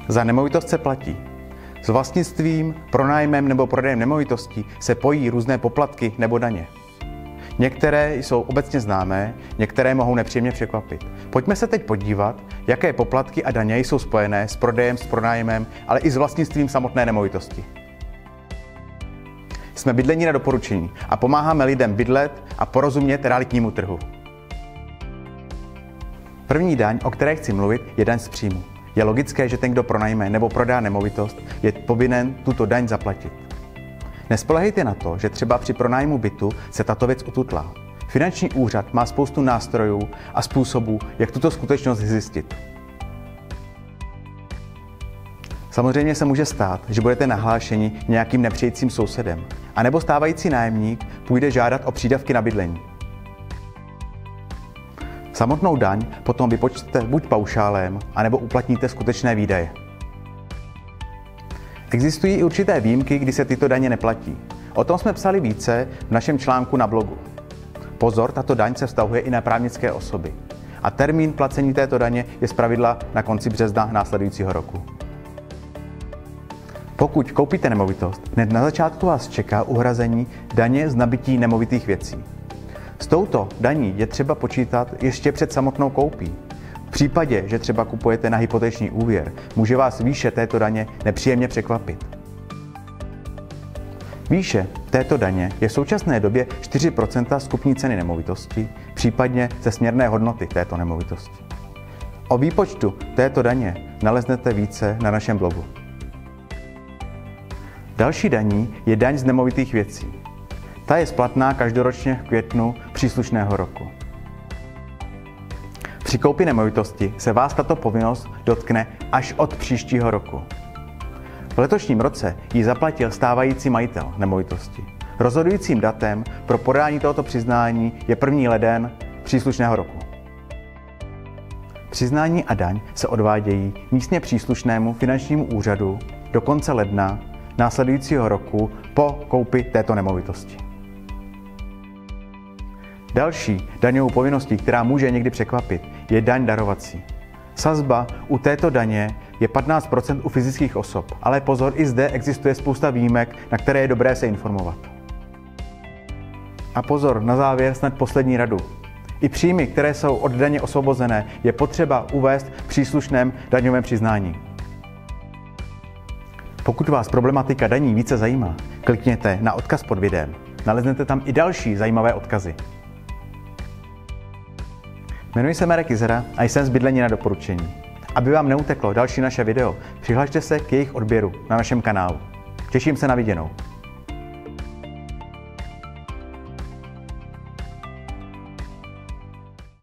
Za nemovitost se platí. S vlastnictvím, pronájmem nebo prodejem nemovitostí se pojí různé poplatky nebo daně. Některé jsou obecně známé, některé mohou nepříjemně překvapit. Pojďme se teď podívat, jaké poplatky a daně jsou spojené s prodejem, s pronájmem, ale i s vlastnictvím samotné nemovitosti. Jsme Bydlení na doporučení a pomáháme lidem bydlet a porozumět realitnímu trhu. První daň, o které chci mluvit, je daň z příjmu. Je logické, že ten, kdo pronajme nebo prodá nemovitost, je povinen tuto daň zaplatit. Nespoléhejte na to, že třeba při pronájmu bytu se tato věc ututlá. Finanční úřad má spoustu nástrojů a způsobů, jak tuto skutečnost zjistit. Samozřejmě se může stát, že budete nahlášeni nějakým nepřejícím sousedem, anebo stávající nájemník půjde žádat o přídavky na bydlení. Samotnou daň potom vypočtete buď paušálem, anebo uplatníte skutečné výdaje. Existují i určité výjimky, kdy se tyto daně neplatí. O tom jsme psali více v našem článku na blogu. Pozor, tato daň se vztahuje i na právnické osoby. A termín placení této daně je zpravidla na konci března následujícího roku. Pokud koupíte nemovitost, hned na začátku vás čeká uhrazení daně z nabytí nemovitých věcí. S touto daní je třeba počítat ještě před samotnou koupí. V případě, že třeba kupujete na hypoteční úvěr, může vás výše této daně nepříjemně překvapit. Výše této daně je v současné době 4% z kupní ceny nemovitosti, případně ze směrné hodnoty této nemovitosti. O výpočtu této daně naleznete více na našem blogu. Další daní je daň z nemovitých věcí. Ta je splatná každoročně v květnu příslušného roku. Při koupi nemovitosti se vás tato povinnost dotkne až od příštího roku. V letošním roce ji zaplatil stávající majitel nemovitosti. Rozhodujícím datem pro podání tohoto přiznání je 1. leden příslušného roku. Přiznání a daň se odvádějí místně příslušnému finančnímu úřadu do konce ledna následujícího roku po koupi této nemovitosti. Další daňovou povinností, která může někdy překvapit, je daň darovací. Sazba u této daně je 15% u fyzických osob, ale pozor, i zde existuje spousta výjimek, na které je dobré se informovat. A pozor, na závěr snad poslední radu. I příjmy, které jsou od daně osvobozené, je potřeba uvést v příslušném daňovém přiznání. Pokud vás problematika daní více zajímá, klikněte na odkaz pod videem. Naleznete tam i další zajímavé odkazy. Jmenuji se Marek Izera a jsem z Bydlení na doporučení. Aby vám neuteklo další naše video, přihlašte se k jejich odběru na našem kanálu. Těším se na viděnou.